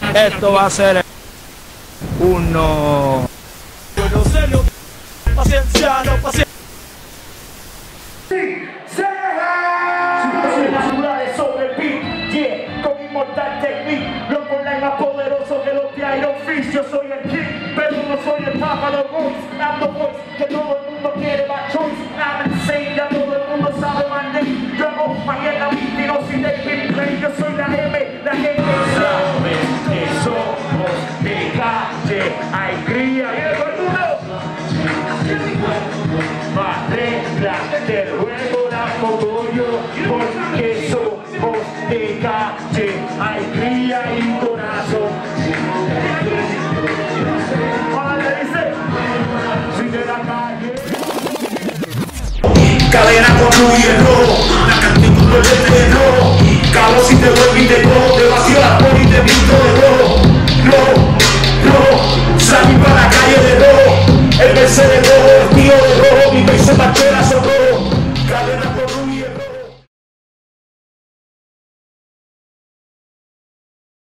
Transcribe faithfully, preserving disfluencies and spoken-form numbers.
Esto va a ser uno. Yo no sé lo que paciencia, no paciencia. Las ciudades sobre el beat, yeah, con inmortal technique. Loco online más poderoso que los de Iron Fist. Yo soy el king, pero no soy el papa de voice. I'm the voice que todo el mundo quiere, my choice. I'm insane, ya todo el mundo sabe my name. Yo hago mañana beat y no soy David Blaine. Yo soy la M, la M. Sabes que somos de calle, hay cría y el mundo. Más reglas del juego la pongo yo, porque somos de calle, hay cría y corazón. Ahora dice, soy de la calle. Cadena con tu hierro, la cantina de terror, cabo si te vuelve y te